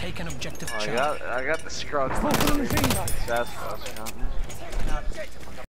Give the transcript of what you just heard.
Take an objective. I got the scrubs. Focus on the machine gun. That's